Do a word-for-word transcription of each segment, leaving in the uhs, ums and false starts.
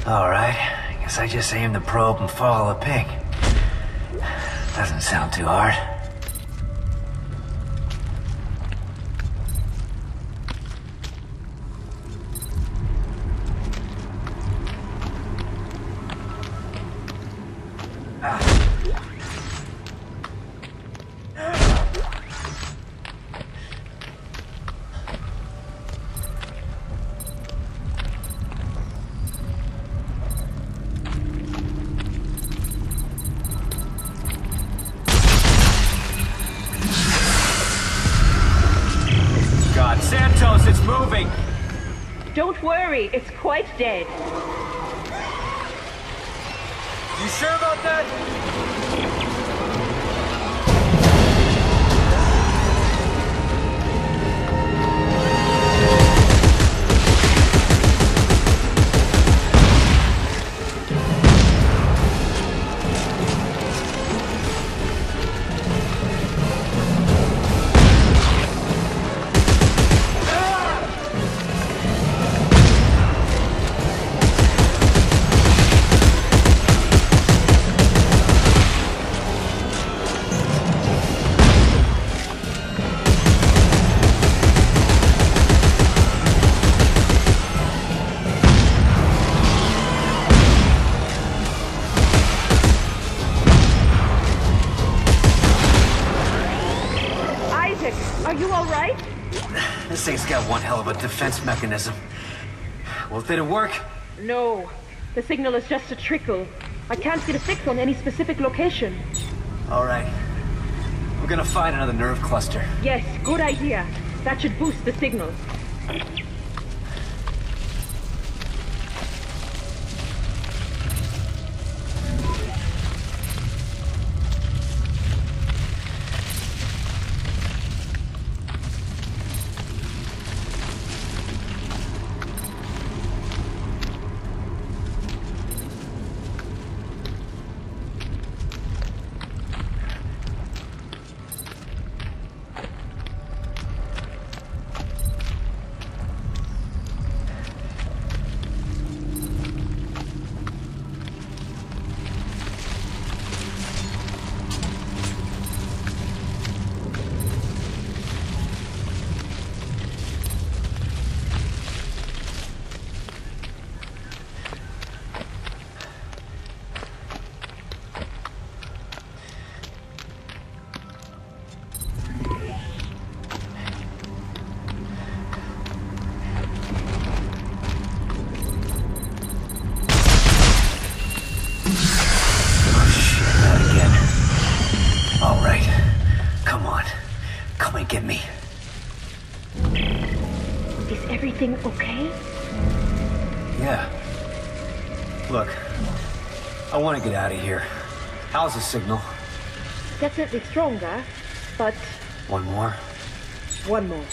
Alright, I guess I just aim the probe and follow the ping. Doesn't sound too hard. Santos, it's moving! Don't worry, it's quite dead. You sure about that? Are you all right? This thing's got one hell of a defense mechanism. Well, did it work? No. The signal is just a trickle. I can't get a fix on any specific location. All right. We're gonna find another nerve cluster. Yes, good idea. That should boost the signal. Get me. Is everything okay? Yeah. Look, I want to get out of here. How's the signal? Definitely stronger, but... One more? One more.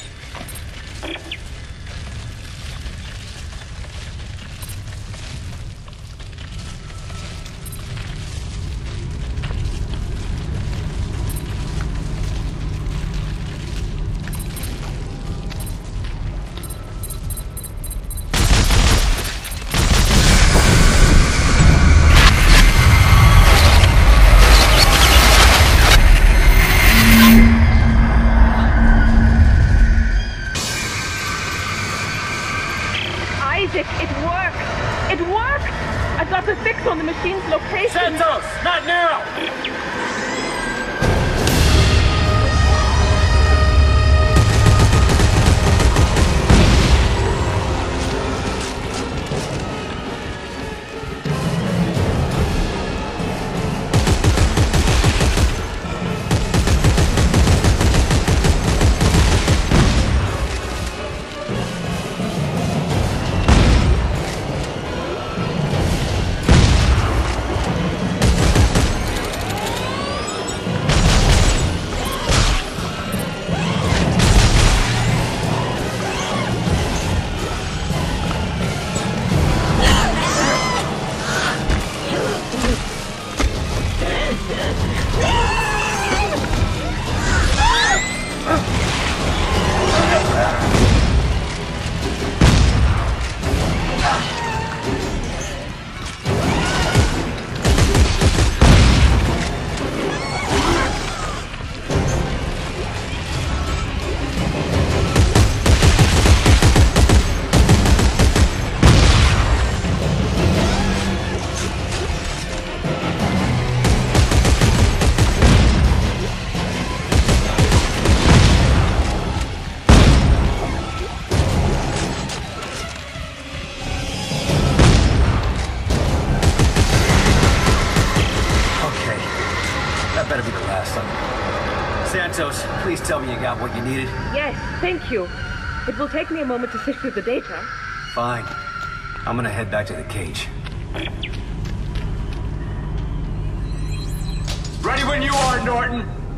sudden. Santos, please tell me you got what you needed. Yes, thank you. It will take me a moment to sift through the data. Fine. I'm gonna head back to the cage. Ready when you are, Norton.